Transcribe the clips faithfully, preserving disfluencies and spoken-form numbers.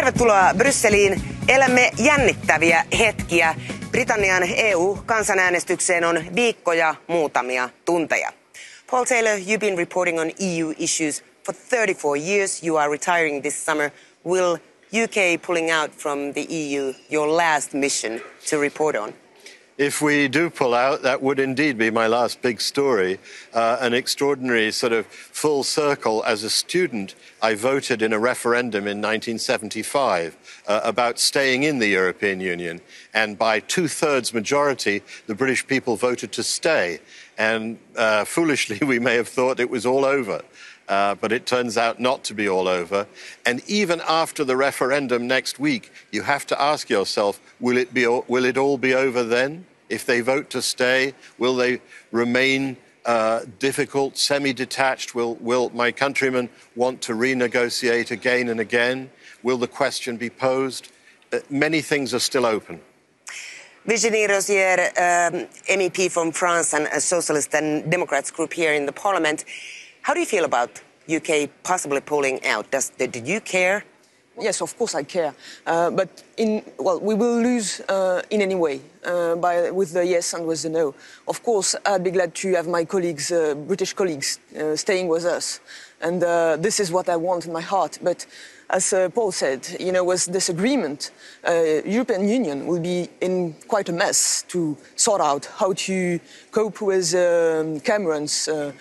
Tervetuloa Brysseliin. Elämme jännittäviä hetkiä. Britannian E U-kansanäänestykseen on viikkoja, muutamia tunteja. Paul Taylor, you've been reporting on E U issues for thirty-four years. You are retiring this summer. Will U K pulling out from the E U your last mission to report on? If we do pull out, that would indeed be my last big story. Uh, an extraordinary sort of full circle. As a student, I voted in a referendum in nineteen seventy-five uh, about staying in the European Union. And by two-thirds majority, the British people voted to stay. And uh, foolishly, we may have thought it was all over. Uh, but it turns out not to be all over. And even after the referendum next week, you have to ask yourself, will it be, will it all be over then? If they vote to stay, will they remain uh, difficult, semi-detached? Will, will my countrymen want to renegotiate again and again? Will the question be posed? Uh, many things are still open. Virginie Rozière, um, M E P from France and a Socialist and Democrats group here in the Parliament. How do you feel about U K possibly pulling out? Does, did you care? Yes, of course I care. Uh, but in, well, we will lose uh, in any way uh, by, with the yes and with the no. Of course, I'd be glad to have my colleagues, uh, British colleagues, uh, staying with us. And uh, this is what I want in my heart. But as uh, Paul said, you know, with this agreement, uh, European Union will be in quite a mess to sort out how to cope with um, Cameron's uh,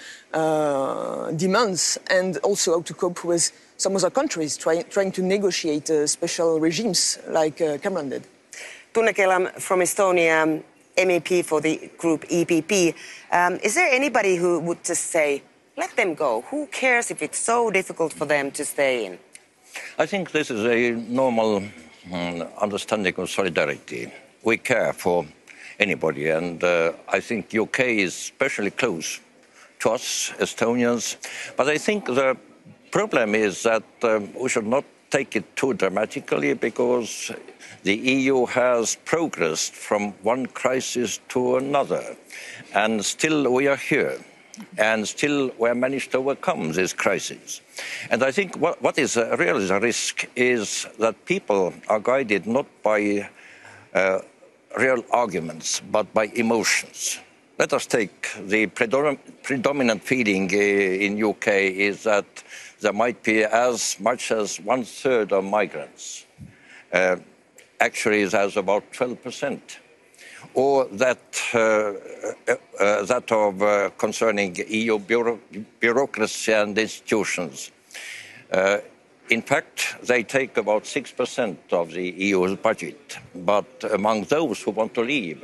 uh, demands and also how to cope with some other countries try, trying to negotiate uh, special regimes like uh, Cameron did. Tunne Kelam from Estonia, M E P for the group E P P. Um, is there anybody who would just say, let them go? Who cares if it's so difficult for them to stay in? I think this is a normal um, understanding of solidarity. We care for anybody, and uh, I think U K is especially close to us, Estonians. But I think the problem is that um, we should not take it too dramatically, because the E U has progressed from one crisis to another, and still we are here. And still we have managed to overcome this crisis. And I think what, what is a real is a risk is that people are guided not by uh, real arguments, but by emotions. Let us take the predom predominant feeling uh, in U K is that there might be as much as one third of migrants. Uh, actually, there's about twelve percent. Or that, uh, uh, uh, that of uh, concerning E U bureau bureaucracy and institutions. Uh, in fact, they take about six percent of the E U's budget. But among those who want to leave,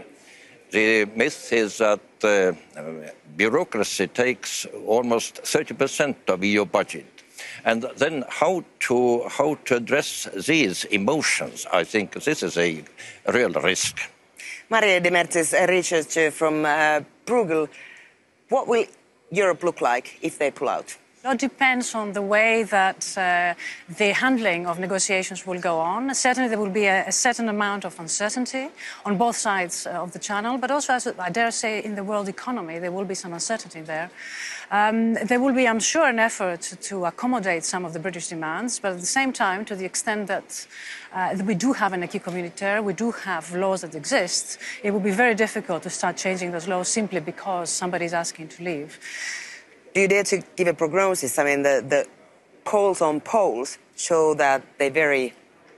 the myth is that uh, bureaucracy takes almost thirty percent of E U budget. And then how to, how to address these emotions, I think this is a real risk. Maria de Mertes, a researcher from uh, Bruegel. What will Europe look like if they pull out? It depends on the way that uh, the handling of negotiations will go on. Certainly there will be a, a certain amount of uncertainty on both sides of the channel, but also, as I dare say, in the world economy, there will be some uncertainty there. Um, there will be, I'm sure, an effort to, to accommodate some of the British demands, but at the same time, to the extent that uh, we do have an acquis communautaire, we do have laws that exist, it will be very difficult to start changing those laws simply because somebody is asking to leave. Do you dare to give a prognosis? I mean, the, the polls on polls show that they very,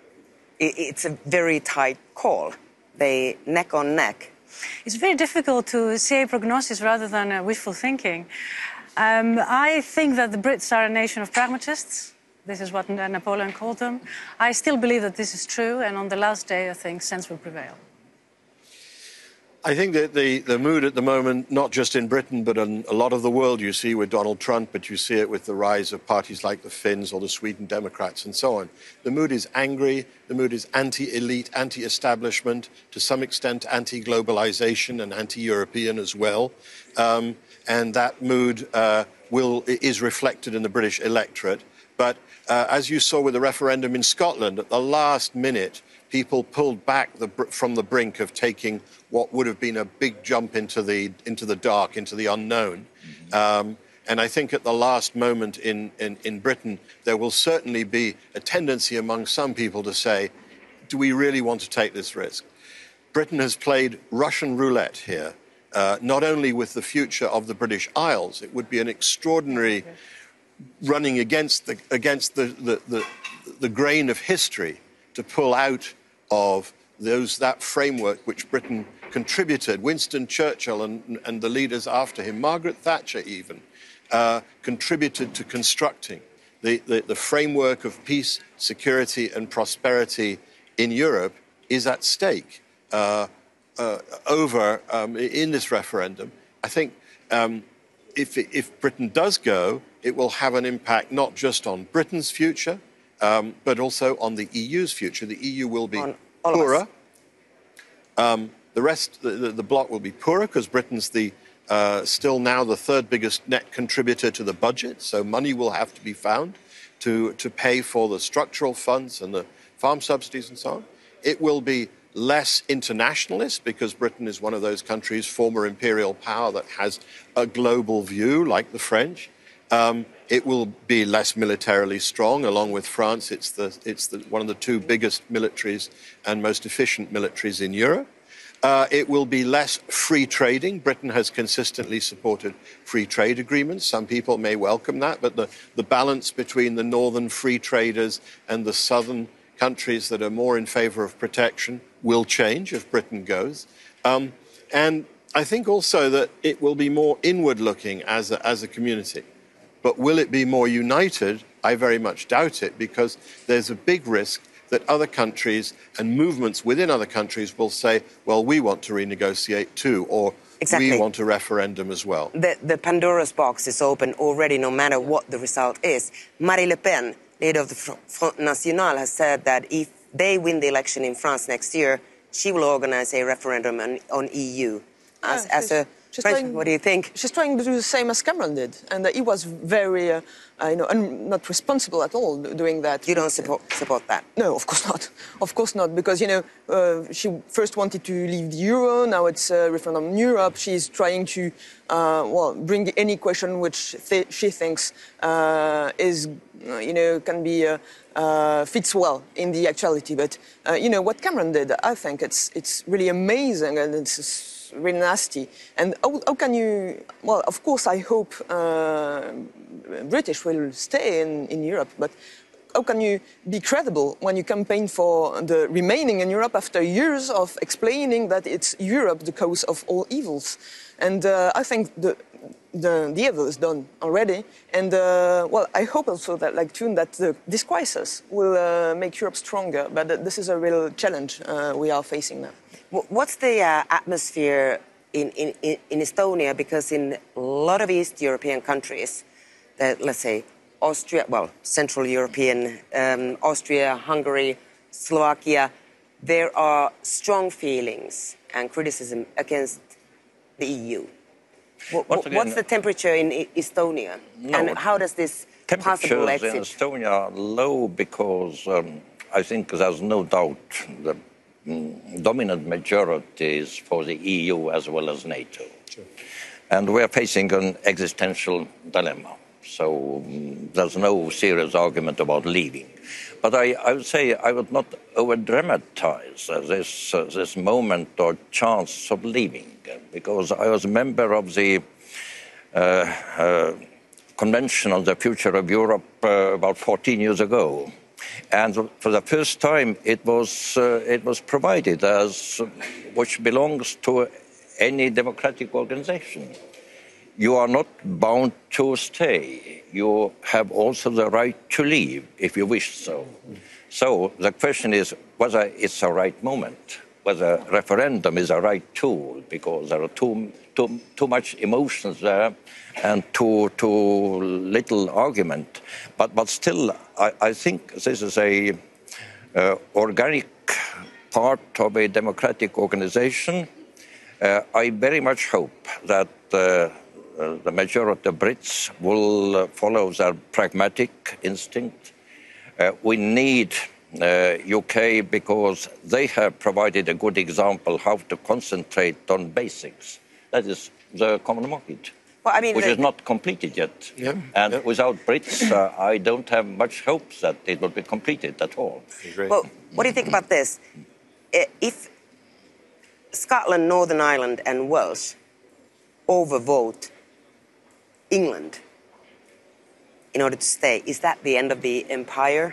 it's a very tight call. They neck on neck. It's very difficult to say a prognosis rather than uh, wishful thinking. Um, I think that the Brits are a nation of pragmatists. This is what Napoleon called them. I still believe that this is true, and on the last day, I think sense will prevail. I think that the, the mood at the moment, not just in Britain, but in a lot of the world, you see with Donald Trump, but you see it with the rise of parties like the Finns or the Sweden Democrats and so on. The mood is angry, the mood is anti-elite, anti-establishment, to some extent anti-globalization and anti-European as well. Um, and that mood uh, will, is reflected in the British electorate. But uh, as you saw with the referendum in Scotland, at the last minute, people pulled back the, from the brink of taking what would have been a big jump into the, into the dark, into the unknown. Mm-hmm. um, And I think at the last moment in, in, in Britain, there will certainly be a tendency among some people to say, do we really want to take this risk? Britain has played Russian roulette here, uh, not only with the future of the British Isles. It would be an extraordinary running against the, against the, the, the, the grain of history to pull out of those, that framework which Britain contributed. Winston Churchill and, and the leaders after him, Margaret Thatcher even, uh, contributed to constructing the, the, the framework of peace, security and prosperity in Europe is at stake uh, uh, over um, in this referendum. I think um, if, if Britain does go, it will have an impact not just on Britain's future, um, but also on the E U's future. The E U will be poorer. Um, the rest, the, the, the bloc will be poorer because Britain's the uh, still now the third biggest net contributor to the budget. So money will have to be found to, to pay for the structural funds and the farm subsidies and so on. It will be less internationalist because Britain is one of those countries, former imperial power, that has a global view like the French. Um, it will be less militarily strong. Along with France, it's, the, it's the, one of the two biggest militaries and most efficient militaries in Europe. Uh, it will be less free trading. Britain has consistently supported free trade agreements. Some people may welcome that, but the, the balance between the northern free traders and the southern countries that are more in favour of protection will change if Britain goes. Um, and I think also that it will be more inward-looking as a, as a community. But will it be more united? I very much doubt it, because there's a big risk that other countries and movements within other countries will say, well, we want to renegotiate too, or exactly. we want a referendum as well. The, the Pandora's box is open already, no matter what the result is. Marine Le Pen, leader of the Front National, has said that if they win the election in France next year, she will organize a referendum on, on E U. As, yeah, as a French, trying, what do you think? She's trying to do the same as Cameron did, and uh, he was very, uh, uh, you know, un not responsible at all doing that. You don't support, support that? No, of course not. Of course not, because, you know, uh, she first wanted to leave the euro, now it's a referendum in Europe. She's trying to, uh, well, bring any question which th she thinks uh, is, uh, you know, can be, uh, uh, fits well in the actuality. But, uh, you know, what Cameron did, I think it's, it's really amazing, and it's really nasty. And how, how can you, well, of course I hope uh, British will stay in, in Europe, but how can you be credible when you campaign for the remaining in Europe after years of explaining that it's Europe the cause of all evils? And uh, I think the, the, the evil is done already. And, uh, well, I hope also that, like Toon, that the, this crisis will uh, make Europe stronger. But uh, this is a real challenge uh, we are facing now. What's the uh, atmosphere in, in, in Estonia? Because in a lot of East European countries, that, let's say, Austria, well, Central European, um, Austria, Hungary, Slovakia, there are strong feelings and criticism against the E U. What, again, what's the temperature in Estonia? No, and how does this possible exit? Temperatures in Estonia are low because um, I think there's no doubt the mm, dominant majority is for the E U as well as NATO. Sure. And we're facing an existential dilemma. So um, there's no serious argument about leaving. But I, I would say I would not over-dramatize uh, this, uh, this moment or chance of leaving, uh, because I was a member of the uh, uh, Convention on the Future of Europe uh, about fourteen years ago. And for the first time, it was, uh, it was provided as, uh, which belongs to any democratic organization. You are not bound to stay. You have also the right to leave if you wish so. So the question is whether it's the right moment, whether referendum is the right tool, because there are too, too, too much emotions there and too, too little argument. But, but still, I, I think this is a uh, organic part of a democratic organization. Uh, I very much hope that uh, Uh, the majority of Brits will uh, follow their pragmatic instinct. Uh, we need uh, U K because they have provided a good example how to concentrate on basics. That is the common market. Well, I mean, which the, is not completed yet. Yeah, and yeah. without Brits, uh, I don't have much hopes that it will be completed at all. Agree. well, what do you think about this? If Scotland, Northern Ireland and Wales overvote England in order to stay, is that the end of the empire?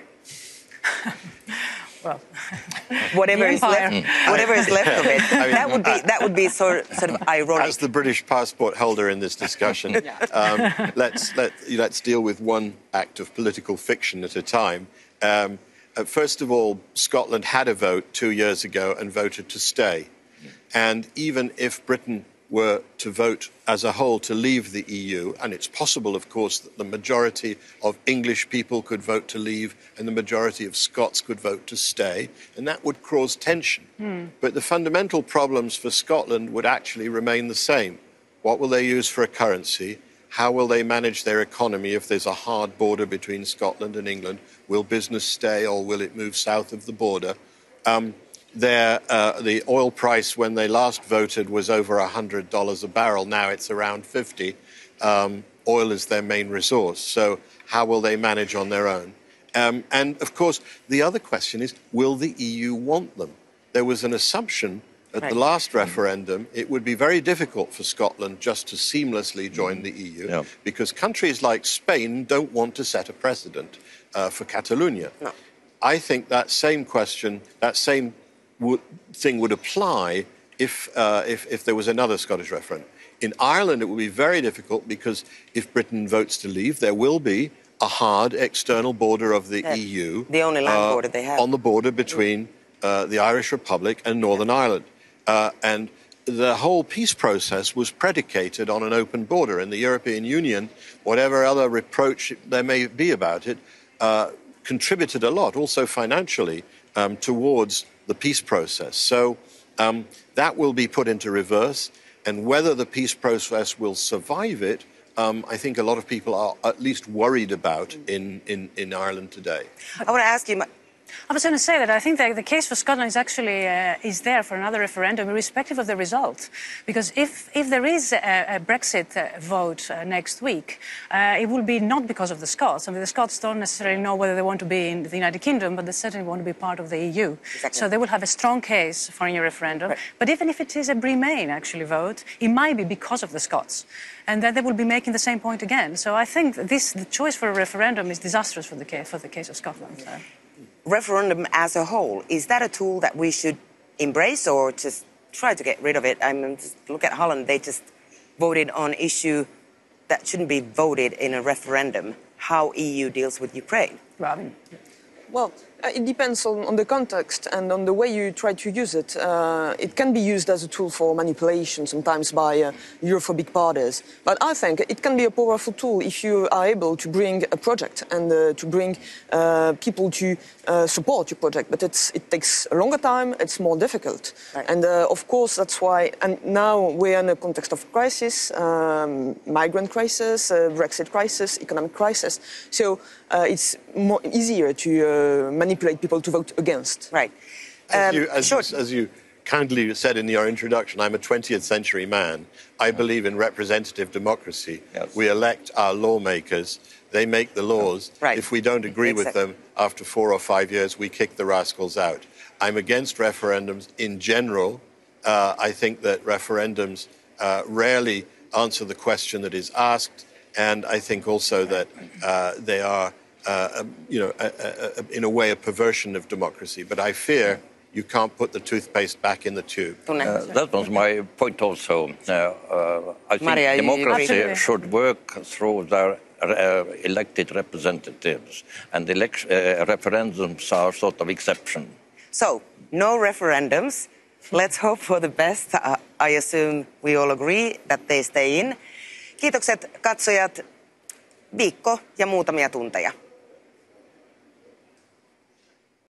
Well, Whatever the is left, empire. whatever is left of it, I mean, that would be that would be sort sort of ironic. As the British passport holder in this discussion, um, let's, let, let's deal with one act of political fiction at a time. Um, uh, first of all, Scotland had a vote two years ago and voted to stay. And even if Britain were to vote as a whole to leave the E U, and it's possible, of course, that the majority of English people could vote to leave and the majority of Scots could vote to stay, and that would cause tension. Mm. But the fundamental problems for Scotland would actually remain the same. What will they use for a currency? How will they manage their economy if there's a hard border between Scotland and England? Will business stay or will it move south of the border? Um, Their, uh, the oil price when they last voted was over one hundred dollars a barrel. Now it's around fifty. Um, oil is their main resource. So how will they manage on their own? Um, and, of course, the other question is, will the E U want them? There was an assumption at right. the last referendum it would be very difficult for Scotland just to seamlessly join the E U yeah. because countries like Spain don't want to set a precedent uh, for Catalonia. No. I think that same question, that same Would, thing would apply if, uh, if, if there was another Scottish referendum. In Ireland, it would be very difficult because if Britain votes to leave, there will be a hard external border of the yeah. E U. The only land uh, border they have. On the border between uh, the Irish Republic and Northern yeah. Ireland. Uh, and the whole peace process was predicated on an open border. And the European Union, whatever other reproach there may be about it, uh, contributed a lot, also financially, um, towards the peace process. So um, that will be put into reverse. And whether the peace process will survive it, um, I think a lot of people are at least worried about in, in, in Ireland today. I want to ask you... I was going to say that I think that the case for Scotland is actually uh, is there for another referendum, irrespective of the result. Because if, if there is a, a Brexit uh, vote uh, next week, uh, it will be not because of the Scots. I mean, the Scots don't necessarily know whether they want to be in the United Kingdom, but they certainly want to be part of the E U. Exactly. So they will have a strong case for a referendum. Right. But even if it is a Remain, actually, vote, it might be because of the Scots. And then they will be making the same point again. So I think this, the choice for a referendum is disastrous for the case, for the case of Scotland. So. Referendum as a whole, is that a tool that we should embrace or just try to get rid of it? I mean, just look at Holland. They just voted on issue that shouldn't be voted in a referendum, how E U deals with Ukraine. Robin. Well, uh, it depends on, on the context and on the way you try to use it. Uh, it can be used as a tool for manipulation, sometimes by uh, Europhobic parties. But I think it can be a powerful tool if you are able to bring a project and uh, to bring uh, people to uh, support your project. But it's, it takes a longer time, it's more difficult. Right. And uh, of course, that's why, and now we're in a context of crisis, um, migrant crisis, uh, Brexit crisis, economic crisis. So uh, it's more easier to uh, manipulate people to vote against. Right. As, um, you, as, sure. as you kindly said in your introduction, I'm a twentieth century man. I believe in representative democracy. Yes. We elect our lawmakers. They make the laws. Right. If we don't agree Exactly. with them, after four or five years, we kick the rascals out. I'm against referendums in general. Uh, I think that referendums uh, rarely answer the question that is asked. And I think also that uh, they are Uh, you know, a, a, a, in a way, a perversion of democracy. But I fear you can't put the toothpaste back in the tube. Uh, that was my point also. Uh, uh, I think Maria, democracy should work through their uh, elected representatives, and elect uh, referendums are sort of exception. So, no referendums. Let's hope for the best. Uh, I assume we all agree that they stay in. Kiitokset katsojat. Viikko ja muutamia tunteja.